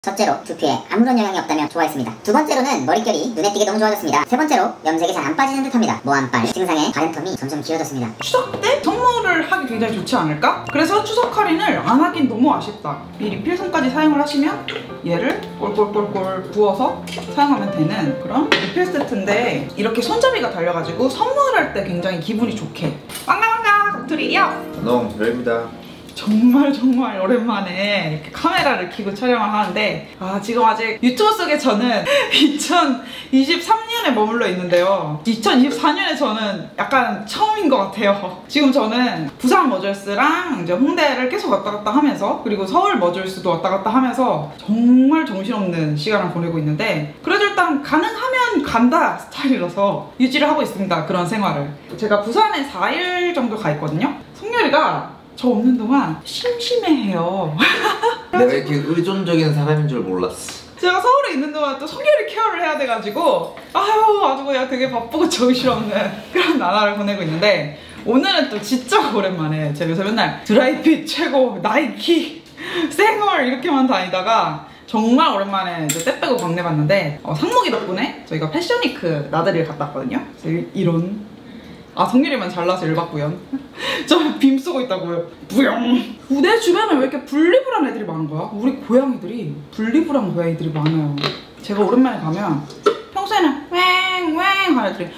첫째로 두피에 아무런 영향이 없다며 좋아했습니다. 두 번째로는 머릿결이 눈에 띄게 너무 좋아졌습니다. 세 번째로 염색이 잘 안 빠지는 듯합니다. 모안빨 증상에 바른 텀이 점점 길어졌습니다. 추석 때 선물을 하기 굉장히 좋지 않을까? 그래서 추석 할인을 안 하긴 너무 아쉽다. 이 리필솜까지 사용을 하시면 얘를 꼴꼴꼴꼴 부어서 사용하면 되는 그런 리필 세트인데, 이렇게 손잡이가 달려가지고 선물할 때 굉장히 기분이 좋게. 반가 곰투리요. 안녕, 별입니다. 정말 오랜만에 이렇게 카메라를 켜고 촬영을 하는데, 지금 아직 유튜브 속에 저는 2023년에 머물러 있는데요. 2024년에 저는 약간 처음인 것 같아요. 지금 저는 부산 머절스랑 이제 홍대를 계속 왔다 갔다 하면서, 그리고 서울 머절스도 왔다 갔다 하면서 정말 정신없는 시간을 보내고 있는데, 그래도 일단 가능하면 간다 스타일이라서 유지를 하고 있습니다. 그런 생활을. 제가 부산에 4일 정도 가 있거든요. 성렬이가 저 없는 동안 심심해해요. 내가 이렇게 의존적인 사람인 줄 몰랐어. 제가 서울에 있는 동안 또 성렬이 케어를 해야 돼가지고 아주 그냥 되게 바쁘고 정신없는 그런 나날을 보내고 있는데, 오늘은 또 진짜 오랜만에 제가 요새 맨날 드라이핏 최고, 나이키, 생얼 이렇게만 다니다가 정말 오랜만에 이제 때 빼고 광내 봤는데, 상목이 덕분에 저희가 패션위크 나들이를 갔다 왔거든요. 그래서 이런 성렬이만 잘나서 열받구요. 저 빔 쓰고 있다고요. 뿌용. 내 주변에 왜 이렇게 분리불안 애들이 많은 거야? 우리 고양이들이 분리불안 고양이들이 많아요. 제가 오랜만에 가면 평소에는 왱왱 하는 애들이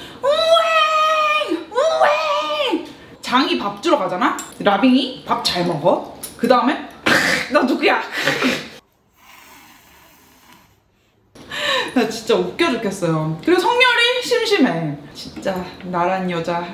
우왱 장이 밥 주러 가잖아? 라빙이 밥 잘 먹어. 그 다음에 너 누구야? 나 진짜 웃겨 죽겠어요. 그리고 성렬이 심심해. 진짜 나란 여자.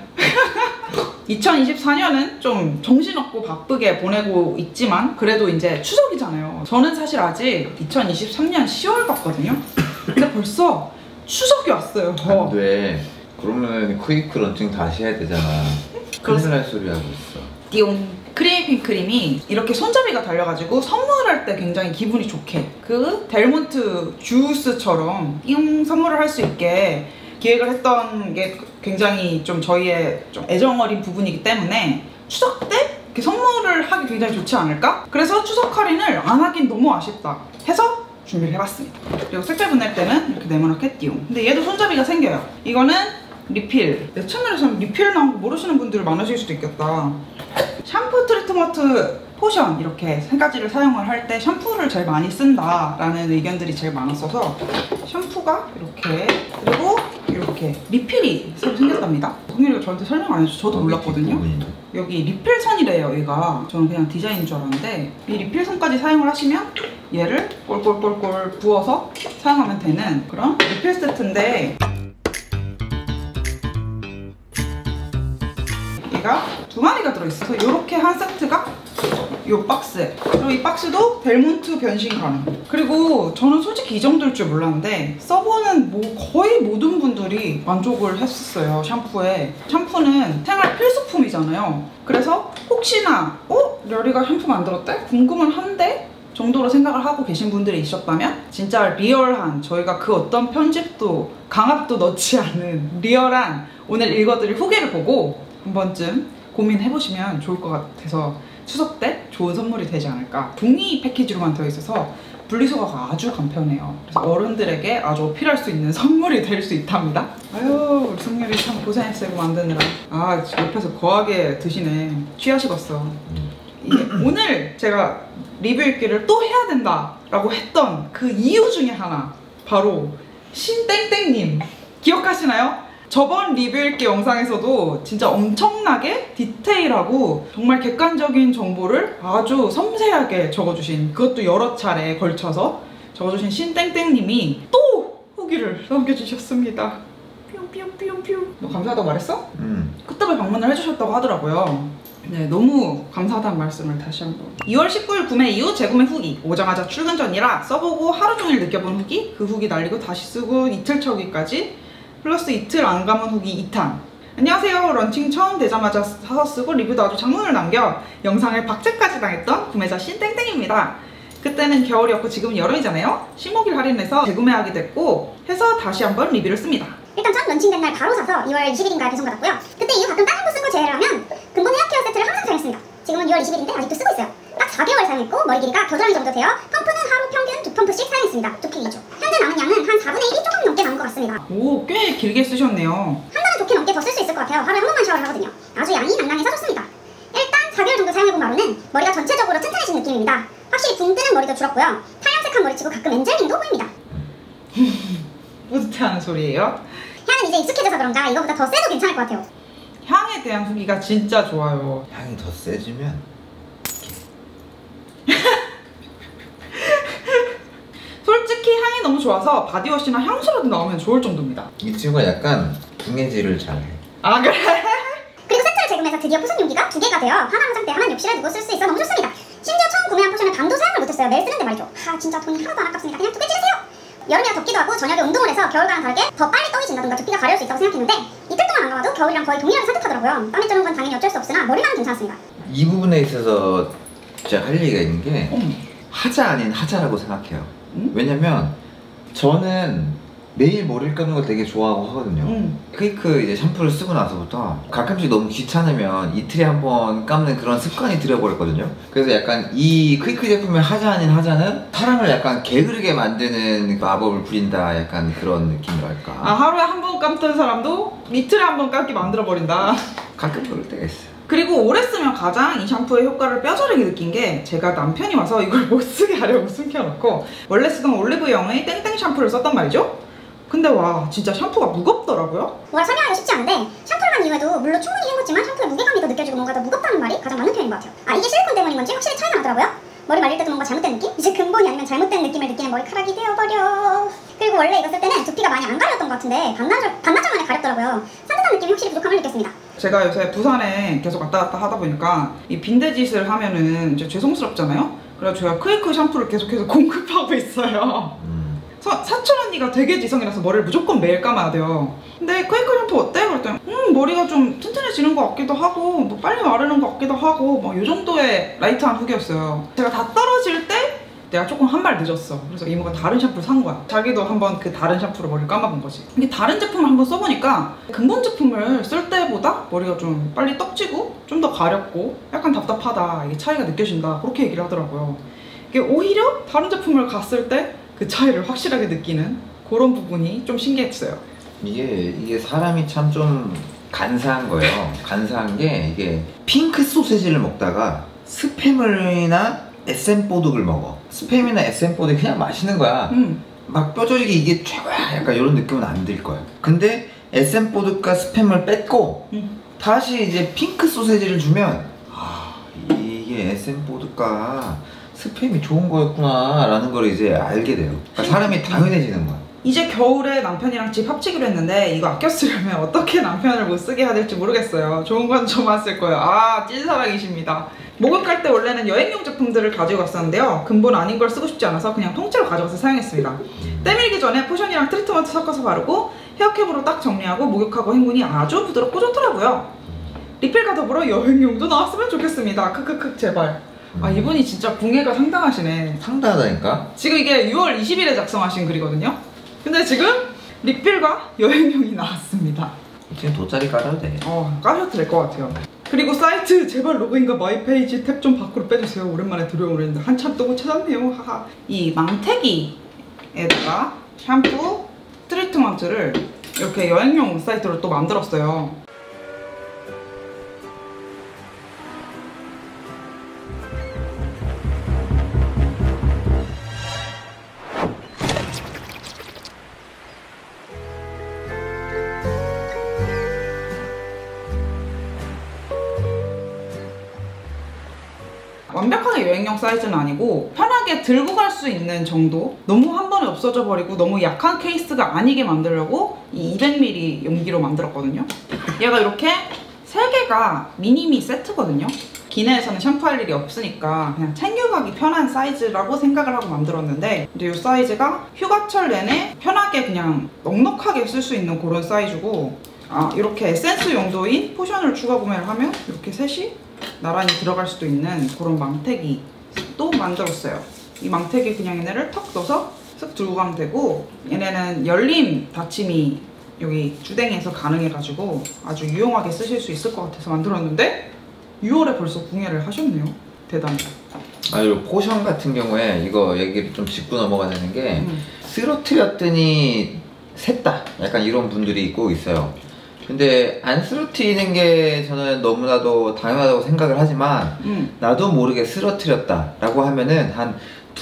2024년은 좀 정신없고 바쁘게 보내고 있지만 그래도 이제 추석이잖아요. 저는 사실 아직 2023년 10월 같거든요. 근데 벌써 추석이 왔어요. 안 돼. 그러면 퀵 런칭 다시 해야 되잖아. 큰일 날 소리 하고 있어. 띠용. 크림핑 크림이 이렇게 손잡이가 달려가지고 선물할 때 굉장히 기분이 좋게, 그 델몬트 주스처럼 띠용 선물을 할 수 있게 기획을 했던 게 굉장히 좀 저희의 좀 애정어린 부분이기 때문에 추석 때 이렇게 선물을 하기 굉장히 좋지 않을까? 그래서 추석 할인을 안 하긴 너무 아쉽다 해서 준비를 해봤습니다. 그리고 색깔 분할 때는 이렇게 네모나게 띠용. 근데 얘도 손잡이가 생겨요. 이거는 리필. 내 채널에서 리필 나온 거 모르시는 분들 많으실 수도 있겠다. 샴푸, 트리트먼트, 포션 이렇게 세 가지를 사용을 할 때 샴푸를 제일 많이 쓴다라는 의견들이 제일 많았어서 샴푸가 이렇게, 그리고 이렇게 리필이 새로 생겼답니다. 성렬이가 저한테 설명 안 해줘서 저도 몰랐거든요. 여기 리필선이래요. 얘가 저는 그냥 디자인인 줄 알았는데, 이 리필선까지 사용을 하시면 얘를 꼴꼴꼴꼴 부어서 사용하면 되는 그런 리필 세트인데, 얘가 2마리가 들어있어서 이렇게 한 세트가 이 박스에, 그리고 이 박스도 델몬트 변신 가능. 그리고 저는 솔직히 이 정도일 줄 몰랐는데 써보는 거의 모든 분들이 만족을 했었어요. 샴푸에. 샴푸는 생활 필수품이잖아요. 그래서 혹시나 렬이가 샴푸 만들었대? 궁금은 한데 정도로 생각을 하고 계신 분들이 있었다면, 진짜 리얼한, 저희가 그 어떤 편집도 강압도 넣지 않은 리얼한 오늘 읽어드릴 후기를 보고 한 번쯤 고민해보시면 좋을 것 같아서 추석 때 좋은 선물이 되지 않을까. 종이 패키지로만 되어 있어서 분리수거가 아주 간편해요. 그래서 어른들에게 아주 어필할 수 있는 선물이 될 수 있답니다. 아유, 우리 성렬이 참 고생했어요, 이거 만드느라. 옆에서 거하게 드시네. 취하시겠어. 오늘 제가 리뷰 읽기를 또 해야 된다라고 했던 그 이유 중에 하나, 바로 신땡땡님 기억하시나요? 저번 리뷰 읽기 영상에서도 진짜 엄청나게 디테일하고 정말 객관적인 정보를 아주 섬세하게 적어주신, 그것도 여러 차례에 걸쳐서 적어주신 신땡땡님이 또 후기를 남겨주셨습니다. 뿅뿅뿅뿅. 너 감사하다고 말했어? 끝덕을 방문을 해주셨다고 하더라고요. 네, 너무 감사하다는 말씀을 다시 한번. 2월 19일 구매 이후 재구매 후기, 오자마자 출근 전이라 써보고 하루 종일 느껴본 후기, 그 후기 날리고 다시 쓰고 이틀 차 후기까지, 플러스 이틀 안 감은 후기 2탄. 안녕하세요. 런칭 처음 되자마자 사서 쓰고 리뷰도 아주 장문을 남겨 영상을 박제까지 당했던 구매자 신땡땡입니다. 그때는 겨울이었고 지금은 여름이잖아요. 15일 할인해서 재구매하게 됐고 해서 다시 한번 리뷰를 씁니다. 일단 첫 런칭된 날 바로 사서 2월 20일인가에 배송받았고요. 그때 이후 가끔 다른 거 쓴 거 제외를 하면 근본 헤어케어 세트를 항상 사용했습니다. 지금은 2월 20일인데 아직도 쓰고 있어요. 딱 4개월 사용했고 머리 길이가 겨드랑이 정도 돼요. 펌프는 하루 평균 2펌프씩 사용했습니다. 두피 2주. 현재 남은 양은 한 4분의 1이 조금 넘게 남은 것 같습니다. 오, 꽤 길게 쓰셨네요. 한 달은 좋게 넘게 더 쓸 수 있을 것 같아요. 하루에 한 번만 샤워를 하거든요. 아주 양이 낭낭해서 좋습니다. 일단 4개월 정도 사용해본 바로는 머리가 전체적으로 튼튼해진 느낌입니다. 확실히 붕 뜨는 머리도 줄었고요. 타염색한 머리치고 가끔 엔젤링도 보입니다. 뿌듯해하는 소리예요. 향은 이제 익숙해져서 그런가 이거보다 더 세도 괜찮을 것 같아요. 향에 대한 후기가 진짜 좋아요. 향이 더 세지면 솔직히 향이 너무 좋아서 바디워시나 향수라도 나오면 좋을 정도입니다. 이 친구가 약간 붕해질을 잘해. 아, 그래? 그리고 세트를 제공해서 드디어 포션 용기가 2개가 돼요. 하나 화장대, 하나 욕실에 두고 쓸 수 있어 너무 좋습니다. 심지어 처음 구매한 포션을 밤도 사용을 못했어요. 매일 쓰는데 말이죠. 진짜 돈이 하나도 안 아깝습니다. 그냥 2개 찌르세요. 여름이라 덥기도 하고 저녁에 운동을 해서 겨울과는 다르게 더 빨리 떡이 진다던가 두피가 가려울 수 있다고 생각했는데 이틀 동안 안 감아도 겨울이랑 거의 동일하게 산뜻하더라고요. 땀이 쩌는 건 당연히 어쩔 수 없으나 머리만은 괜찮았습니다. 이 부분에 있어서 제가 할 얘기가 있는 게 하자 아닌 하자라고 생각해요. 왜냐면 저는 매일 머리를 감는 걸 되게 좋아하고 하거든요. 퀘이크 이제 샴푸를 쓰고 나서부터 가끔씩 너무 귀찮으면 이틀에 한 번 감는 그런 습관이 들어버렸거든요. 그래서 약간 이 퀘이크 제품의 하자 아닌 하자는 사람을 약간 게으르게 만드는 마법을 부린다, 약간 그런 느낌이랄까. 하루에 한 번 감던 사람도 이틀에 한 번 감게 만들어버린다. 가끔 그럴 때가 있어요. 그리고 오래 쓰면 가장 이 샴푸의 효과를 뼈저리게 느낀 게 제가 남편이 와서 이걸 못 쓰게 하려고 숨겨놓고 원래 쓰던 올리브영의 땡땡 샴푸를 썼단 말이죠. 근데 와, 진짜 샴푸가 무겁더라고요. 뭐라 설명하기가 쉽지 않은데 샴푸를 한 이후에도 물로 충분히 헹궜지만 샴푸의 무게감이 더 느껴지고 뭔가 더 무겁다는 말이 가장 맞는 표현인 것 같아요. 이게 실리콘 때문인 건지 확실히 차이가 나더라고요. 머리 말릴 때도 뭔가 잘못된 느낌? 이제 근본이 아니면 잘못된 느낌을 느끼는 머리카락이 되어버려. 그리고 원래 이거 쓸 때는 두피가 많이 안 가렸던 것 같은데 반나절 만에 가렵더라고요. 산뜻한 느낌이 확실히 부족함을 느꼈습니다. 제가 요새 부산에 계속 왔다 갔다 하다 보니까 이 빈대짓을 하면은 이제 죄송스럽잖아요. 그래서 제가 퀘이크 샴푸를 계속해서 공급하고 있어요. 사촌 언니가 되게 지성이라서 머리를 무조건 매일 감아야 돼요. 근데 퀘이크 샴푸 어때? 그랬더니 머리가 좀 튼튼해지는 것 같기도 하고 뭐 빨리 마르는 것 같기도 하고 뭐 이 정도의 라이트한 후기였어요. 제가 다 떨어질 때 내가 조금 한 발 늦었어. 그래서 이모가 다른 샴푸를 산 거야. 자기도 한번 그 다른 샴푸로 머리를 감아본 거지. 근데 다른 제품을 한번 써보니까 근본 제품을 쓸 때보다 머리가 좀 빨리 떡지고 좀 더 가렵고 약간 답답하다, 이게 차이가 느껴진다, 그렇게 얘기를 하더라고요. 이게 오히려 다른 제품을 갔을 때 그 차이를 확실하게 느끼는 그런 부분이 좀 신기했어요. 이게 사람이 참 좀 간사한 거예요. 간사한 게, 이게 핑크 소세지를 먹다가 스팸이나 SM4득을 먹어. 스팸이나 SM4득이 그냥 맛있는 거야. 막 뼈저리게 이게 최고야, 약간 이런 느낌은 안 들 거야. 근데 SM4득과 스팸을 뺐고 다시 이제 핑크 소세지를 주면 이게 SM4득과 스팸이 좋은 거였구나 라는 걸 이제 알게 돼요. 그러니까 사람이 당연해지는 거야. 이제 겨울에 남편이랑 집 합치기로 했는데 이거 아껴 쓰려면 어떻게 남편을 못 쓰게 해야 될지 모르겠어요. 좋은 건 저만 쓸 거예요. 찐사랑이십니다. 목욕할 때 원래는 여행용 제품들을 가지고 갔었는데요. 근본 아닌 걸 쓰고 싶지 않아서 그냥 통째로 가져가서 사용했습니다. 때밀기 전에 포션이랑 트리트먼트 섞어서 바르고 헤어캡으로 딱 정리하고 목욕하고 헹구니 아주 부드럽고 좋더라고요. 리필과 더불어 여행용도 나왔으면 좋겠습니다. 크크크 제발. 이분이 진짜 궁예가 상당하시네. 상당하다니까? 지금 이게 6월 20일에 작성하신 글이거든요. 근데 지금 리필과 여행용이 나왔습니다. 지금 돗자리 깔아도 돼. 까셔도 될 것 같아요. 그리고 사이트 제발 로그인과 마이 페이지 탭 좀 밖으로 빼주세요. 오랜만에 들어오는데 한참 또 못 찾았네요. 하하. 이 망태기에다가 샴푸, 트리트먼트를 이렇게 여행용 사이트로 또 만들었어요. 완벽하게 여행용 사이즈는 아니고 편하게 들고 갈 수 있는 정도? 너무 한 번에 없어져 버리고 너무 약한 케이스가 아니게 만들려고 이 200ml 용기로 만들었거든요. 얘가 이렇게 3개가 미니미 세트거든요. 기내에서는 샴푸할 일이 없으니까 그냥 챙겨가기 편한 사이즈라고 생각을 하고 만들었는데 근데 이 사이즈가 휴가철 내내 편하게 그냥 넉넉하게 쓸 수 있는 그런 사이즈고 이렇게 에센스 용도인 포션을 추가 구매를 하면 이렇게 셋이 나란히 들어갈 수도 있는 그런 망태기 또 만들었어요. 이 망태기 그냥 얘네를 턱 넣어서 쓱 들고 가면 되고 얘네는 열림 닫힘이 여기 주댕이에서 가능해가지고 아주 유용하게 쓰실 수 있을 것 같아서 만들었는데 6월에 벌써 궁예를 하셨네요. 대단히. 아유, 포션 같은 경우에 이거 얘기를 좀 짚고 넘어가야 되는 게 쓰러뜨렸더니 샜다 약간 이런 분들이 꼭 있어요. 근데 안 쓰러뜨리는 게 저는 너무나도 당연하다고 생각을 하지만 나도 모르게 쓰러뜨렸다 라고 하면은 한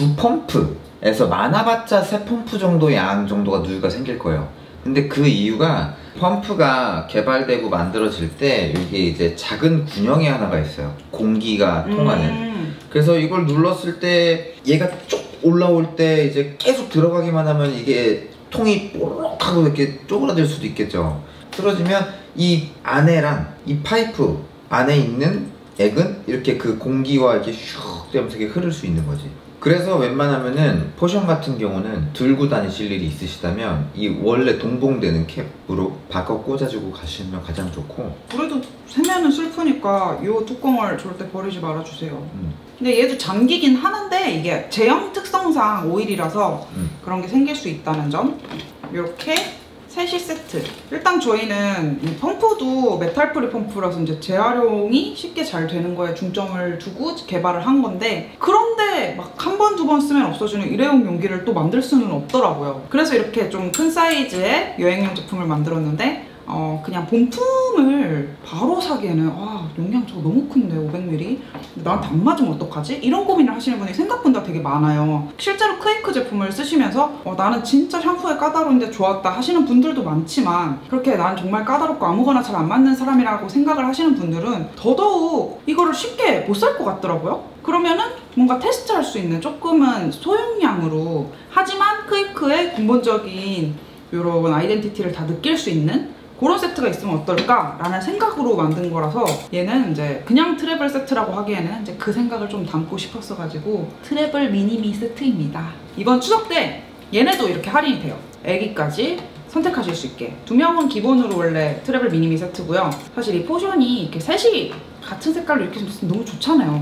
2펌프에서 많아봤자 3펌프 정도 양 정도가 누유가 생길 거예요. 근데 그 이유가 펌프가 개발되고 만들어질 때 이게 이제 작은 군형이 하나가 있어요. 공기가 통하는. 그래서 이걸 눌렀을 때 얘가 쭉 올라올 때 이제 계속 들어가기만 하면 이게 통이 뽀록 하고 이렇게 쪼그라들 수도 있겠죠. 틀어지면 이 안에랑 이 파이프 안에 있는 액은 이렇게 그 공기와 이렇게 슉 되면서 이렇게 흐를 수 있는 거지. 그래서 웬만하면은 포션 같은 경우는 들고 다니실 일이 있으시다면 이 원래 동봉되는 캡으로 바꿔 꽂아주고 가시면 가장 좋고. 그래도 세면은 슬프니까 이 뚜껑을 절대 버리지 말아주세요. 근데 얘도 잠기긴 하는데 이게 제형 특성상 오일이라서 그런 게 생길 수 있다는 점. 이렇게 셋이 세트. 일단 저희는 이 펌프도 메탈 프리 펌프라서 이제 재활용이 쉽게 잘 되는 거에 중점을 두고 개발을 한 건데, 그런데 막 한 번, 두 번 쓰면 없어지는 일회용 용기를 또 만들 수는 없더라고요. 그래서 이렇게 좀 큰 사이즈의 여행용 제품을 만들었는데 그냥 본품을 바로 사기에는 용량 저거 너무 큰데 500ml? 나한테 안 맞으면 어떡하지? 이런 고민을 하시는 분이 생각보다 되게 많아요. 실제로 크이크 제품을 쓰시면서 나는 진짜 샴푸에 까다로운데 좋았다 하시는 분들도 많지만, 그렇게 난 정말 까다롭고 아무거나 잘 안 맞는 사람이라고 생각을 하시는 분들은 더더욱 이거를 쉽게 못 살 것 같더라고요. 그러면은 뭔가 테스트할 수 있는 조금은 소용량으로, 하지만 크이크의 근본적인 이런 아이덴티티를 다 느낄 수 있는 그런 세트가 있으면 어떨까? 라는 생각으로 만든 거라서, 얘는 이제 그냥 트래블 세트라고 하기에는 이제 그 생각을 좀 담고 싶었어가지고 트래블 미니미 세트입니다. 이번 추석 때 얘네도 이렇게 할인이 돼요. 애기까지 선택하실 수 있게. 2명은 기본으로 원래 트래블 미니미 세트고요. 사실 이 포션이 이렇게 셋이 같은 색깔로 이렇게 좀 너무 좋잖아요.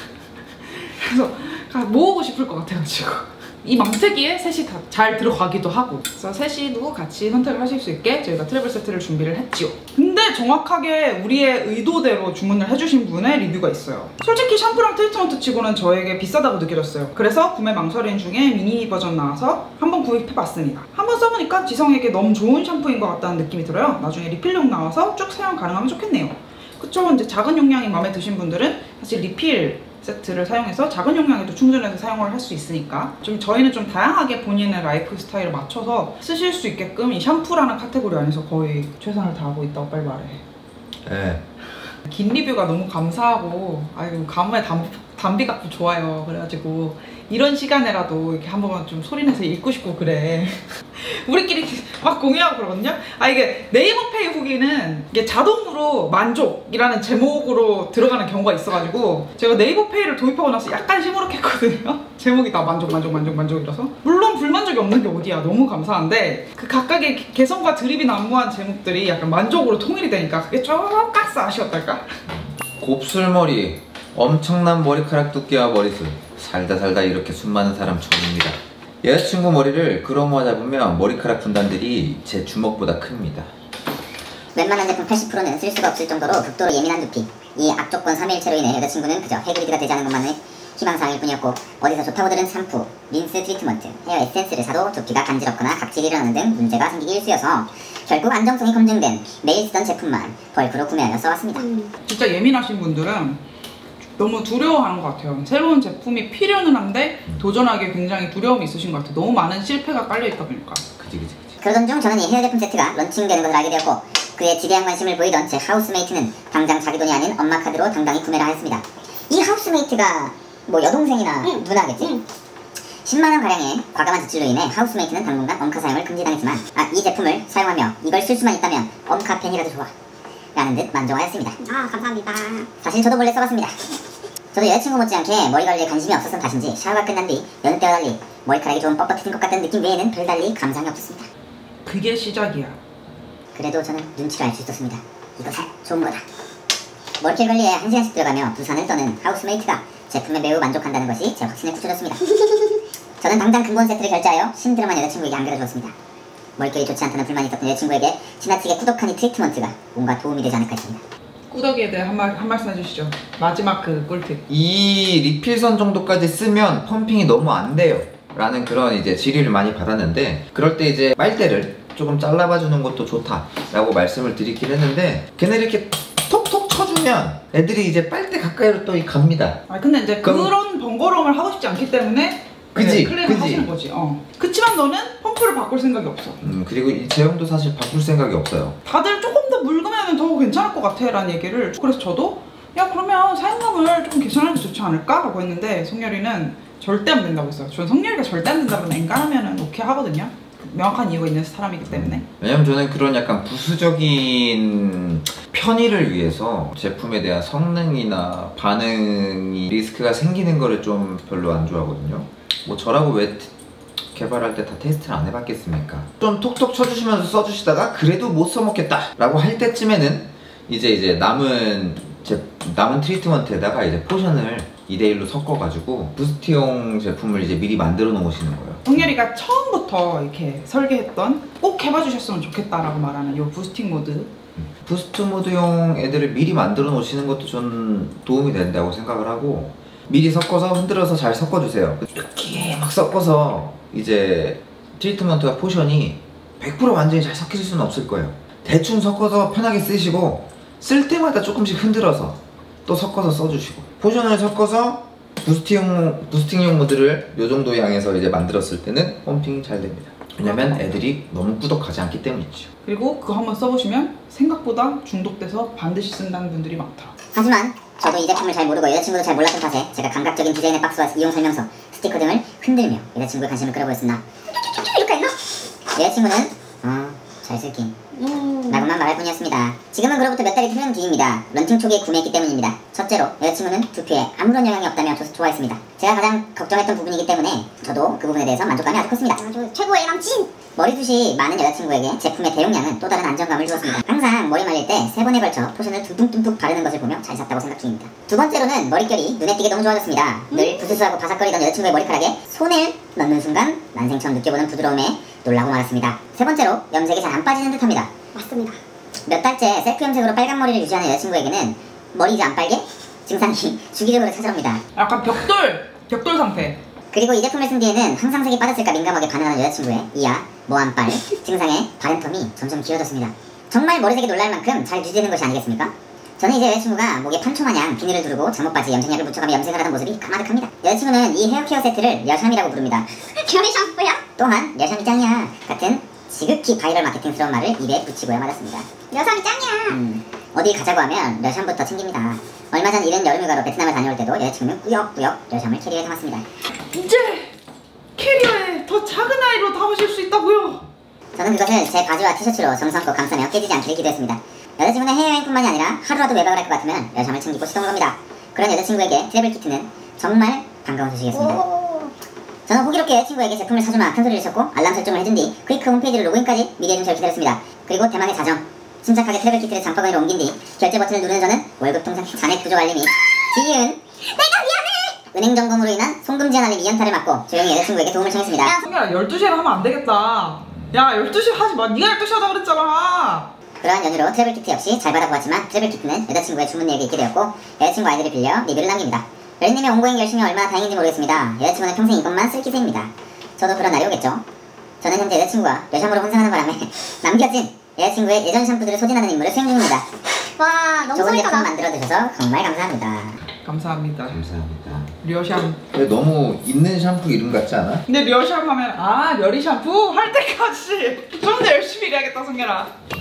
그래서 모으고 싶을 것 같아가지고 이 망태기에 셋이 다 잘 들어가기도 하고, 그래서 셋이도 같이 선택을 하실 수 있게 저희가 트래블 세트를 준비를 했지요. 근데 정확하게 우리의 의도대로 주문을 해주신 분의 리뷰가 있어요. 솔직히 샴푸랑 트리트먼트 치고는 저에게 비싸다고 느껴졌어요. 그래서 구매 망설인 중에 미니 버전 나와서 한번 구입해봤습니다. 한번 써보니까 지성에게 너무 좋은 샴푸인 것 같다는 느낌이 들어요. 나중에 리필용 나와서 쭉 사용 가능하면 좋겠네요. 그쵸? 이제 작은 용량이 마음에 드신 분들은 사실 리필 세트를 사용해서 작은 용량에도 충전해서 사용을 할 수 있으니까, 좀 저희는 좀 다양하게 본인의 라이프 스타일을 맞춰서 쓰실 수 있게끔 이 샴푸라는 카테고리 안에서 거의 최선을 다하고 있다고 빨리 말해. 네. 긴 리뷰가 너무 감사하고, 아이고 가뭄에 담비 갖고 좋아요. 그래가지고 이런 시간에라도 이렇게 한번 좀 소리내서 읽고 싶고 그래. 우리끼리 막 공유하고 그러거든요. 이게 네이버페이 후기는 이게 자동으로 만족이라는 제목으로 들어가는 경우가 있어가지고 제가 네이버페이를 도입하고 나서 약간 시무룩했거든요. 제목이 다 만족이라서. 물론 불만족이 없는 게 어디야. 너무 감사한데 그 각각의 개성과 드립이 난무한 제목들이 약간 만족으로 통일이 되니까 그게 조금 아쉬웠달까? 곱슬머리, 엄청난 머리카락 두께와 머리숱. 살다 이렇게 숱 많은 사람 처음입니다. 여자친구 머리를 그러모아 잡으면 머리카락 분단들이 제 주먹보다 큽니다. 웬만한 제품 80%는 쓸 수가 없을 정도로 극도로 예민한 두피. 이 악조건 3일체로 인해 여자친구는 그저 해그리드가 되지 않은 것만의 희망사항일 뿐이었고, 어디서 좋다고 들은 샴푸, 린스 트리트먼트, 헤어 에센스를 사도 두피가 간지럽거나 각질이 일어나는 등 문제가 생기기 일쑤여서 결국 안정성이 검증된 매일 쓰던 제품만 벌크로 구매하여 써왔습니다. 진짜 예민하신 분들은 너무 두려워하는 것 같아요. 새로운 제품이 필요는 한데 도전하기에 굉장히 두려움이 있으신 것 같아요. 너무 많은 실패가 깔려있다 보니까. 그치. 그러던 중 저는 이 헤어 제품 세트가 런칭되는 것을 알게 되었고, 그에 지대한 관심을 보이던 제 하우스메이트는 당장 자기 돈이 아닌 엄마 카드로 당당히 구매를 하였습니다. 이 하우스메이트가 뭐 여동생이나 누나겠지? 10만원가량의 과감한 지출로 인해 하우스메이트는 당분간 엄카 사용을 금지당했지만, 이 제품을 사용하며 이걸 쓸 수만 있다면 엄카 펜이라도 좋아 라는 듯 만족하였습니다. 감사합니다. 사실 저도 몰래 써봤습니다. 저도 여자친구 못지않게 머리 관리에 관심이 없었던 탓인지 샤워가 끝난 뒤 여느 때와 달리 머리카락이 좀 뻣뻣해진 것 같다는 느낌 외에는 별달리 감상이 없었습니다. 그게 시작이야. 그래도 저는 눈치를 알 수 있었습니다. 이것은 좋은 거다. 머리칼 관리에 1시간씩 들어가며 부산을 떠는 하우스메이트가 제품에 매우 만족한다는 것이 제 확신을 굳혀줬습니다. 저는 당장 근본 세트를 결제하여 신드롬한 여자친구에게 안겨주었습니다. 머릿결이 좋지 않다는 불만이 있었던 여자친구에게 지나치게 꾸덕한 이 트리트먼트가 뭔가 도움이 되지 않을까 했습니다. 꾸덕이에 대해 한 말씀 해주시죠. 마지막 그 꿀팁. 이 리필선 정도까지 쓰면 펌핑이 너무 안 돼요 라는 그런 이제 질의를 많이 받았는데, 그럴 때 이제 빨대를 조금 잘라봐주는 것도 좋다 라고 말씀을 드리긴 했는데, 걔네 이렇게 톡톡 쳐주면 애들이 이제 빨대 가까이로 또 갑니다. 아 근데 이제 그런 번거로움을 하고 싶지 않기 때문에 그지? 클레임을 하시는 거지. 그치만 너는 펌프를 바꿀 생각이 없어. 그리고 이 제형도 사실 바꿀 생각이 없어요. 다들 조금 더 묽으면 더 괜찮을 것 같아 라는 얘기를, 그래서 저도 야 그러면 사용감을 좀 개선하는 게 좋지 않을까? 라고 했는데 성렬이는 절대 안 된다고 했어요. 전 성렬이가 절대 안 된다고 엔간하면 오케이 하거든요. 명확한 이유가 있는 사람이기 때문에. 왜냐면 저는 그런 약간 부수적인 편의를 위해서 제품에 대한 성능이나 반응이 리스크가 생기는 거를 좀 별로 안 좋아하거든요. 뭐 저라고 왜 개발할 때 다 테스트를 안 해봤겠습니까? 좀 톡톡 쳐주시면서 써주시다가 그래도 못 써먹겠다 라고 할 때쯤에는 이제 남은 트리트먼트에다가 이제 포션을 2대1로 섞어가지고 부스트용 제품을 이제 미리 만들어 놓으시는 거예요. 성렬이가 처음부터 이렇게 설계했던 꼭 해봐주셨으면 좋겠다라고 말하는 이 부스팅 모드. 부스트 모드용 애들을 미리 만들어 놓으시는 것도 전 도움이 된다고 생각을 하고, 미리 섞어서 흔들어서 잘 섞어주세요. 이렇게 막 섞어서 이제 트리트먼트와 포션이 100% 완전히 잘 섞여질 수는 없을 거예요. 대충 섞어서 편하게 쓰시고, 쓸 때마다 조금씩 흔들어서 또 섞어서 써주시고, 포션을 섞어서 부스팅용 모드를 요 정도 양에서 이제 만들었을 때는 펌핑이 잘 됩니다. 왜냐면 애들이 너무 꾸덕하지 않기 때문이죠. 그리고 그거 한번 써보시면 생각보다 중독돼서 반드시 쓴다는 분들이 많다. 하지만 저도 이 제품을 잘 모르고 여자친구도 잘 몰랐던 탓에 제가 감각적인 디자인의 박스와 이용 설명서, 스티커 등을 흔들며 여자친구의 관심을 끌어보였으나 이렇게 했나? 여자친구는 잘 쓸긴 라고만 말할 뿐이었습니다. 지금은 그로부터 몇 달이 흐른 뒤입니다. 런칭 초기에 구매했기 때문입니다. 첫째로 여자친구는 두피에 아무런 영향이 없다며 좋아했습니다. 제가 가장 걱정했던 부분이기 때문에 저도 그 부분에 대해서 만족감이 아주 컸습니다. 아주 최고의 남친! 머리숱이 많은 여자친구에게 제품의 대용량은 또 다른 안정감을 주었습니다. 항상 머리 말릴 때 3번에 걸쳐 포션을 듬뿍듬뿍 바르는 것을 보며 잘 샀다고 생각 중입니다. 두 번째로는 머릿결이 눈에 띄게 너무 좋아졌습니다. 늘 부스스하고 바삭거리던 여자친구의 머리카락에 손을 넣는 순간 난생처럼 느껴보는 부드러움에 놀라고 말았습니다. 세 번째로 염색이 잘 안 빠지는 듯합니다. 맞습니다. 몇 달째 셀프 염색으로 빨간 머리를 유지하는 여자친구에게는 머리 이제 안 빨개? 증상이 주기적으로 찾아옵니다. 약간 벽돌 상태. 그리고 이 제품을 쓴 뒤에는 항상 색이 빠졌을까 민감하게 반응하는 여자친구의 이하, 모안빨 증상에 바른 텀이 점점 길어졌습니다. 정말 머리색이 놀랄 만큼 잘 유지되는 것이 아니겠습니까? 저는 이제 여자친구가 목에 판초마냥 비닐을 두르고 잠옷바지 염색약을 묻혀가며 염색을 하던 모습이 까마득합니다. 여자친구는 이 헤어케어 세트를 여샴이라고 부릅니다. 결이 샴푸야? 또한 여샴이 짱이야 같은 지극히 바이럴 마케팅스러운 말을 입에 붙이고야 말았습니다. 여삼이 짱이야. 어디 가자고 하면 여샴부터 챙깁니다. 얼마 전 이른 여름휴가로 베트남을 다녀올 때도 여자친구는 꾸역꾸역 여샴을 캐리어에 담았습니다. 이제 캐리어에 더 작은 아이로 담으실 수 있다고요? 저는 그것을 제 바지와 티셔츠로 정성껏 감싸며 깨지지 않기를 기도했습니다. 여자친구는 해외여행뿐만이 아니라 하루라도 외박을 할 것 같으면 여샴을 챙기고 시동을 겁니다. 그런 여자친구에게 트래블 키트는 정말 반가운 소식이었습니다. 저는 호기롭게 여자친구에게 제품을 사주마 큰 소리를 쳤고 알람 설정을 해준 뒤 퀵크 홈페이지를 로그인까지 미리 해준 저를 기다렸습니다. 그리고 대망의 자정, 침착하게 트래블 키트를 장바구니로 옮긴 뒤 결제 버튼을 누르는 저는 월급 통장 잔액 부족 알림이 지은 내가 미안해! 은행 점검으로 인한 송금 제한 알림 2연타를 맞고 조용히 여자친구에게 도움을 청했습니다. 성렬아 12시에 하면 안 되겠다. 야 12시 하지 마. 네가 12시 하자고 그랬잖아. 그러한 연유로 트래블 키트 역시 잘 받아보았지만 트래블 키트는 여자친구의 주문 내역이 있게 되었고 여자친구 아이들을 빌려 리뷰를 남깁니다. 별님의 온고잉 열심이 얼마나 다행인지 모르겠습니다. 여자친구는 평생 이것만 쓸 기세입니다. 저도 그런 날이 오겠죠. 저는 현재 여자친구와 여샴으로 혼생하는 바람에 남겨진 여자친구의 예전 샴푸들을 소진하는 임무를 수행 중입니다. 와 너무 좋은 제품 소리가 만들어주셔서 정말 감사합니다. 감사합니다. 감사합니다. 려샴. 근데 너무 있는 샴푸 이름 같지 않아? 근데 려샴 하면 아 려리 샴푸 할 때까지 좀 더 열심히 일해야겠다 성렬아.